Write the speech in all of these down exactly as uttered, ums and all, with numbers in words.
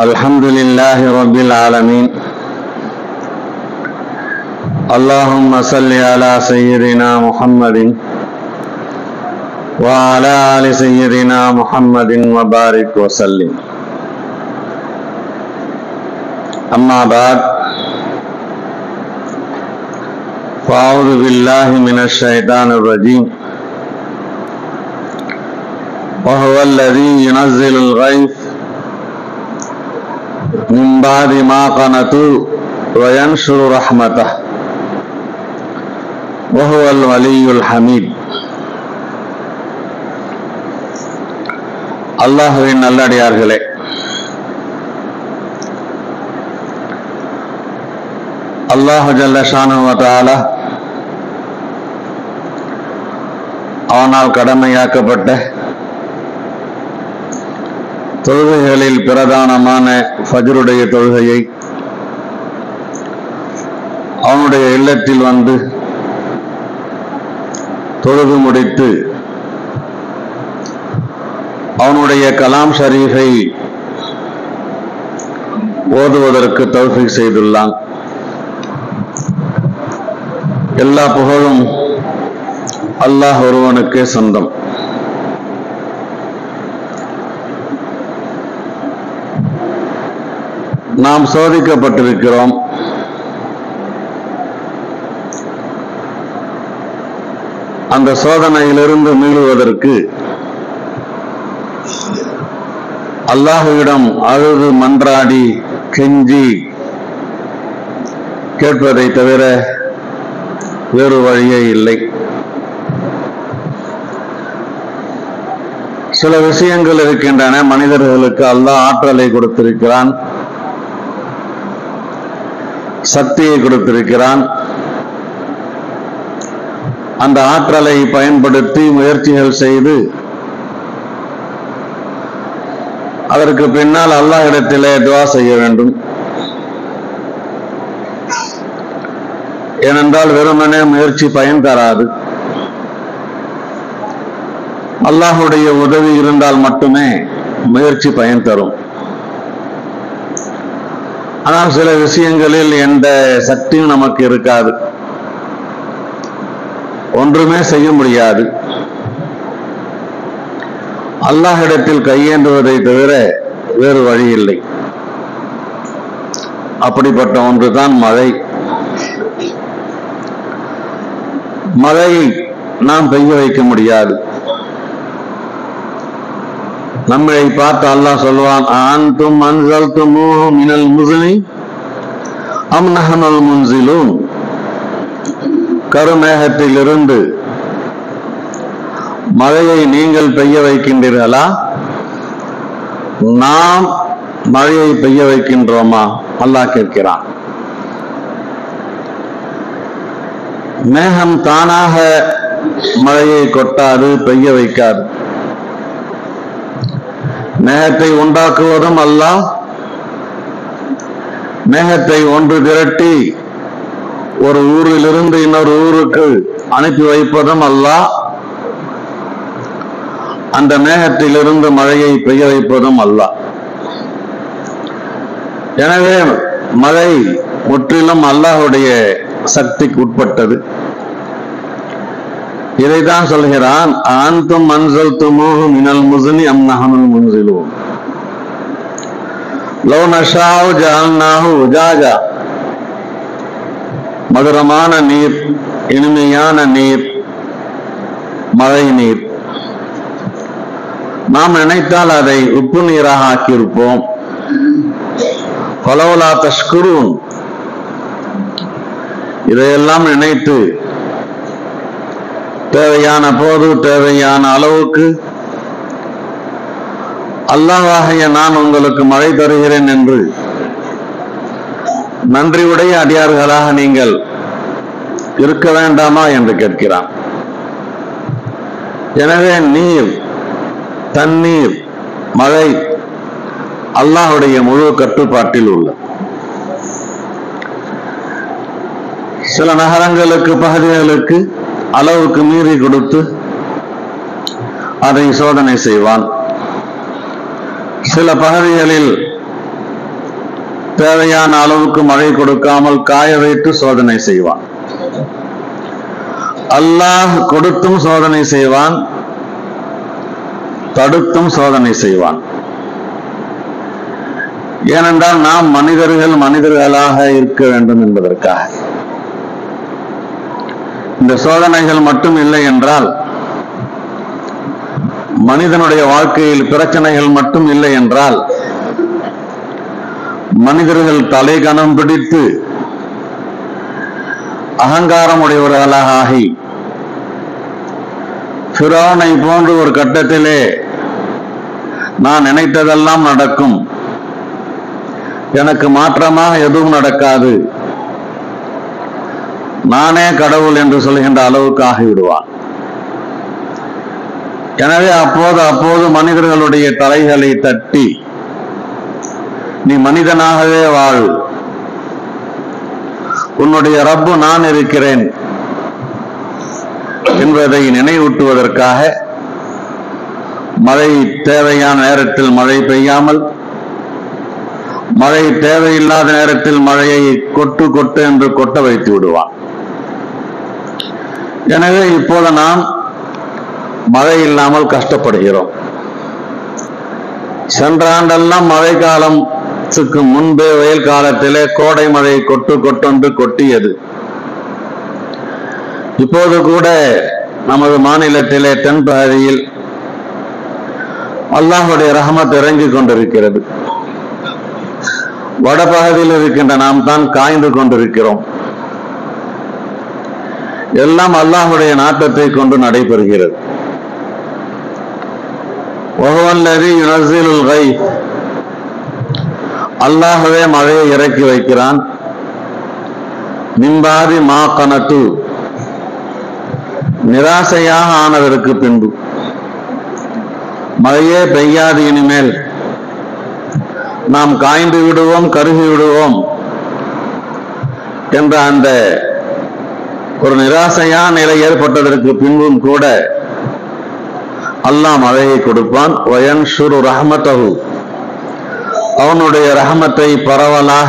الحمد لله رب العالمين. اللهم صل على سيدنا محمد وعلى آل سيدنا محمد وبارك وسلم. أما بعد، فأعوذ بالله من الشيطان الرجيم. وهو الذي ينزل الغيث من بعد ما قنطوا وينشر رحمته وهو الولي الحميد. அல்லாஹ்வின் நல்லடியார்களே, அல்லாஹ் ஜல்ல ஷானஹு வ தஆலா அவனால் கடமையாக்கப்பட்ட தொழுகைகளில் பிரதானமான ஃபஜ்ருடைய தொழுகையை அவனுடைய இல்லத்தில் வந்து தொழுது முடித்து அவனுடைய கலாம் ஷரீஃபை ஓதுவதற்கு தௌஃபீக் செய்துள்ளான். எல்லா புகழும் அல்லாஹ் ஒருவனுக்கே சொந்தம். நாம் சோதிக்கப்பட்டிருக்கிறோம். அந்த சோதனையிலிருந்து மீளுவதற்கு அல்லாஹ்விடம் அழுது மன்றாடி கெஞ்சி கேட்பதை தவிர வேறு வழியே இல்லை. சில விஷயங்கள் இருக்கின்றன. மனிதர்களுக்கு அல்லாஹ் ஆற்றலை கொடுத்திருக்கிறான், சக்தியை கொடுத்திருக்கிறான். அந்த ஆற்றலை பயன்படுத்தி முயற்சிகள் செய்து அதற்கு பின்னால் அல்லாஹ் இடத்திலே துஆ செய்ய வேண்டும். ஏனென்றால் வெறுமனே முயற்சி பயன் தராது. அல்லாஹுடைய உதவி இருந்தால் மட்டுமே முயற்சி பயன் தரும். ஆனால் சில விஷயங்களில் எந்த சக்தியும் நமக்கு இருக்காது, ஒன்றுமே செய்ய முடியாது. அல்லாஹ்விடத்தில் கையேந்துவதை தவிர வேறு வழி இல்லை. அப்படிப்பட்ட ஒன்றுதான் மழை. மழையை நாம் பெய்ய வைக்க முடியாது. நம்மை பார்த்து அல்லாஹ் சொல்வான், அன்தும் அன்ஸல்துமூஹு மினல் முஸ்னி அம் நஹ்னுல் முன்ஸிலூன். கருமேகத்திலிருந்து மழையை நீங்கள் பெய்ய வைக்கின்றீர்களா, நாம் மழையை பெய்ய வைக்கின்றோமா? அல்லாஹ் கேட்கிறான். மேகம் தானாக மழையை கொட்டாது, பெய்ய வைக்காது. மேகத்தை உண்டாக்குவதும் அல்லாஹ், மேகத்தை ஒன்று திரட்டி ஒரு ஊரிலிருந்து இன்னொரு ஊருக்கு அனுப்பி வைப்பதும் அல்லாஹ், அந்த மேகத்திலிருந்து மழையை பெய்ய வைப்பதும் அல்லாஹ். எனவே மழை முற்றிலும் அல்லாஹ்வுடைய சக்திக்கு உட்பட்டது. இதைதான் சொல்கிறான், அன்தும் அன்ஸல்துமூஹு மினல் முஸ்னி அம் நஹ்னுல் முன்ஸிலூன் லவ் நஷாஉ ஜஅல்நாஹு உஜாஜா. மதுரமான நீர், இனிமையான நீர், மழை நீர். நாம் நினைத்தால் அதை உப்பு நீராக ஆக்கியிருப்போம். ஃபலௌலா தஷ்குரூன். இதையெல்லாம் நினைத்து தேவையான போது தேவையான அளவுக்கு அல்லாஹ்வாகிய நான் உங்களுக்கு மழை தருகிறேன் என்று நன்றியுடைய அடியார்களாக நீங்கள் இருக்க வேண்டாமா என்று கேட்கிறான். எனவே நீர், தண்ணீர், மழை அல்லாஹ்வுடைய முழு கட்டுப்பாட்டில் உள்ள. சில நகரங்களுக்கு, பகுதிகளுக்கு அளவுக்கு மீறி கொடுத்து அதை சோதனை செய்வான். சில பகுதிகளில் தேவையான அளவுக்கு மழை கொடுக்காமல் காய வைத்து சோதனை செய்வான். அல்லாஹ் கொடுத்தும் சோதனை செய்வான், தடுத்தும் சோதனை செய்வான். ஏனென்றால் நாம் மனிதர்கள் மனிதர்களாக இருக்க வேண்டும் என்பதற்காக. இந்த சோதனைகள் மட்டும் இல்லை என்றால், மனிதனுடைய வாழ்க்கையில் பிரச்சனைகள் மட்டும் இல்லை என்றால், மனிதர்கள் தலை கனம் பிடித்து அகங்காரம் உடையவர்களாக ஆகி ஃபிரௌனை போன்று ஒரு கட்டத்திலே நான் நினைத்ததெல்லாம் நடக்கும், எனக்கு மாற்றமாக எதுவும் நடக்காது, நானே கடவுள் என்று சொல்கின்ற அளவுக்கு ஆகிவிடுவான். எனவே அப்போது அப்போது மனிதர்களுடைய தலைகளை தட்டி, நீ மனிதனாகவே வாழ், உன்னுடைய ரப்பு நான் இருக்கிறேன் என்பதை நினைவூட்டுவதற்காக மழை தேவையான நேரத்தில் மழை பெய்யாமல், மழை தேவையில்லாத நேரத்தில் மழையை கொட்டு கொட்டு என்று கொட்ட வைத்து விடுவான். எனவே இப்போது நாம் மழை இல்லாமல் கஷ்டப்படுகிறோம். சென்ற ஆண்டெல்லாம் மழை காலத்துக்கு முன்பே வெயில் காலத்திலே கோடை மழை கொட்டு கொட்டொன்று கொட்டியது. இப்போது கூட நமது மாநிலத்திலே தென்பகுதியில் அல்லாஹ்வுடைய ரஹமத் இறங்கிக் கொண்டிருக்கிறது. வடபகுதியில் இருக்கின்ற நாம் தான் காய்ந்து கொண்டிருக்கிறோம். எல்லாம் அல்லாஹ்வுடைய நாட்டத்தை கொண்டு நடைபெறுகிறது. அல்லாஹ்வே மழையை இறக்கி வைக்கிறான். மின்பாதி மா கனத்து, நிராசையாக ஆனதற்கு பின்பு மழையே பெய்யாது, இனிமேல் நாம் காய்ந்து விடுவோம், கருகி விடுவோம் என்ற அந்த ஒரு நிராசையான நிலை ஏற்பட்டதற்கு பின்பும் கூட அல்லாஹ் மழையை கொடுப்பான். வயன்ஷுரு ரஹ்மத்தஹு, அவனுடைய ரஹமத்தை பரவலாக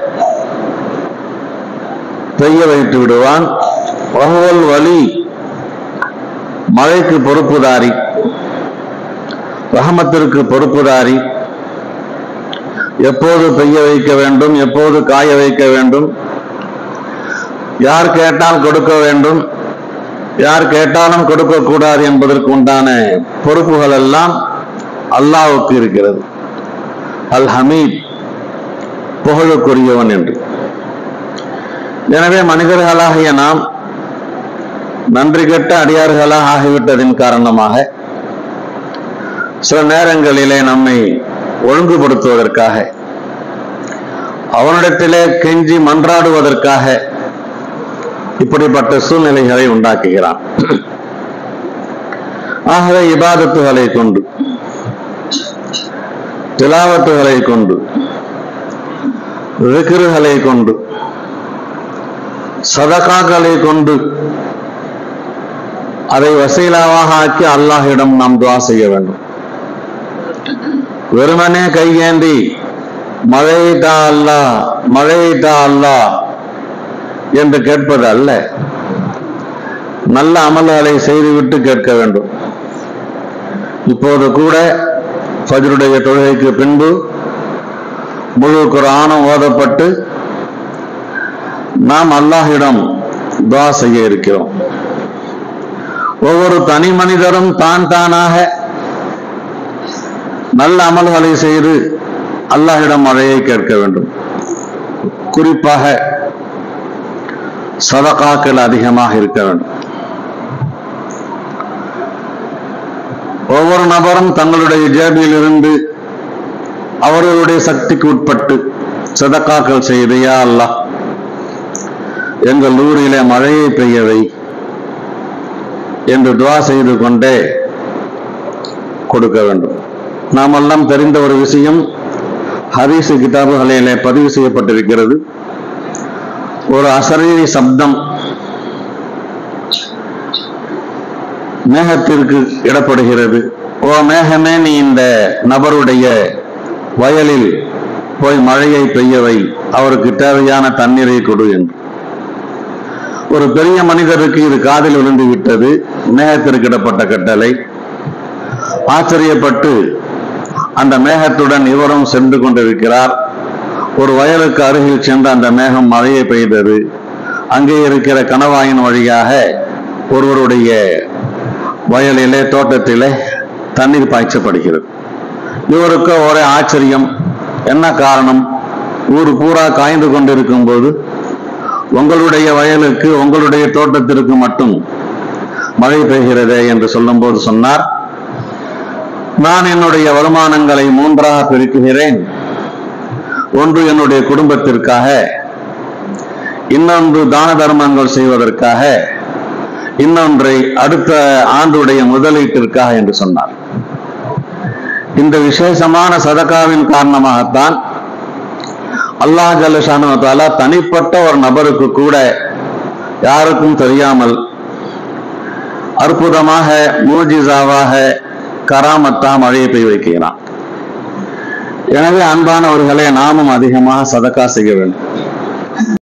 பெய்ய வைத்து விடுவான். வஹுவல் வலி, மழைக்கு பொறுப்புதாரி, ரஹமத்திற்கு பொறுப்புதாரி. எப்போது பெய்ய வைக்க வேண்டும், எப்போது காய வைக்க வேண்டும், யார் கேட்டால் கொடுக்க வேண்டும், யார் கேட்டாலும் கொடுக்க கூடாது என்பதற்கு உண்டான பொறுப்புகள் எல்லாம் அல்லாஹ்வுக்கு இருக்கிறது. அல் ஹமீத், புகழுக்குரியவன் என்று. எனவே மனிதர்களாகிய நாம் நன்றி கெட்ட அடியார்களாக ஆகிவிட்டதின் காரணமாக சில நேரங்களிலே நம்மை ஒழுங்குபடுத்துவதற்காக, அவனிடத்திலே கெஞ்சி மன்றாடுவதற்காக இப்படிப்பட்ட சூழ்நிலைகளை உண்டாக்குகிறான். ஆகவே இபாதத்துகளை கொண்டு, திலாவத்துகளை கொண்டு, விக்ருகளை கொண்டு, சதகாக்களை கொண்டு அதை வசீலாவாக ஆக்கி அல்லாஹ்விடம் நாம் துஆ செய்ய வேண்டும். வெறுமனே கையேந்தி மழையை தா அல்லாஹ், மழையை தா அல்லாஹ் என்று கேட்பது அல்ல. நல்ல அமல்களை செய்துவிட்டு கேட்க வேண்டும். இப்போது கூட ஃபஜ்ருடைய தொழுகைக்கு பின்பு முழு குர்ஆனும் ஓதப்பட்டு நாம் அல்லாஹ்விடம் துஆ செய்ய இருக்கிறோம். ஒவ்வொரு தனி மனிதரும் தான் தானாக நல்ல அமல்களை செய்து அல்லாஹ்விடம் மழையை கேட்க வேண்டும். குறிப்பாக சதகாக்கள் அதிகமாக இருக்க வேண்டும். ஒவ்வொரு நபரும் தங்களுடைய ஜேபில் இருந்து அவர்களுடைய சக்திக்கு உட்பட்டு சதகாக்கள் செய்து, யா அல்லாஹ் எங்கள் ஊரிலே மழையை பெய்யவை என்று துஆ செய்து கொண்டே கொடுக்க வேண்டும். நாம் எல்லாம் தெரிந்த ஒரு விஷயம், ஹதீஸ் கிதாபுகளிலே பதிவு செய்யப்பட்டிருக்கிறது. ஒரு அசரீரி சப்தம் மேகத்திற்கு இடப்படுகிறது. ஓ மேகமே, நீ இந்த நபருடைய வயலில் போய் மழையை பெய்யவை, அவருக்கு தேவையான தண்ணீரை கொடு என்று. ஒரு பெரிய மனிதருக்கு இது காதில் விழுந்து விட்டது. மேகத்திற்கு இடப்பட்ட கட்டளை. ஆச்சரியப்பட்டு அந்த மேகத்துடன் இவரும் சென்று கொண்டிருக்கிறார். ஒரு வயலுக்கு அருகில் சென்று அந்த மேகம் மழையை பெய்தது. அங்கே இருக்கிற கணவாயின் வழியாக ஒருவருடைய வயலிலே, தோட்டத்திலே தண்ணீர் பாய்ச்சப்படுகிறது. இவருக்கு ஒரே ஆச்சரியம். என்ன காரணம்? ஊர் பூரா காய்ந்து கொண்டிருக்கும் போது உங்களுடைய வயலுக்கு, உங்களுடைய தோட்டத்திற்கு மட்டும் மழை பெய்கிறதே என்று சொல்லும் போது சொன்னார், நான் என்னுடைய வருமானங்களை மூன்றாக பிரிக்குகிறேன். ஒன்று என்னுடைய குடும்பத்திற்காக, இன்னொன்று தான தர்மங்கள் செய்வதற்காக, இன்னொன்றை அடுத்த ஆண்டுடைய முதலீட்டிற்காக என்று சொன்னார். இந்த விசேஷமான சதகாவின் காரணமாகத்தான் அல்லாஹ் ஜல்ல ஷானஹு வ தஆலா தனிப்பட்ட ஒரு நபருக்கு கூட யாருக்கும் தெரியாமல் அற்புதமாக, மூஜிசாவாக, கராமத்தா மழையை பெய்ய வைக்கிறான். எனவே அன்பானவர்களே, நாமும் அதிகமாக சதகா செய்ய வேண்டும்.